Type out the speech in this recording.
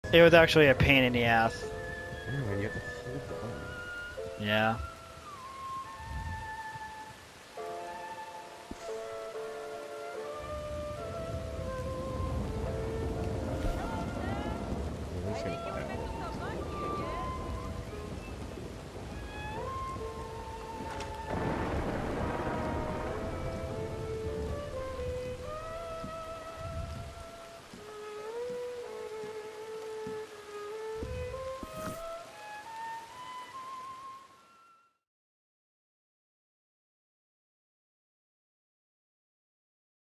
It was actually a pain in the ass. Yeah, when you have to hold the button. Yeah. Well, he's gonna die.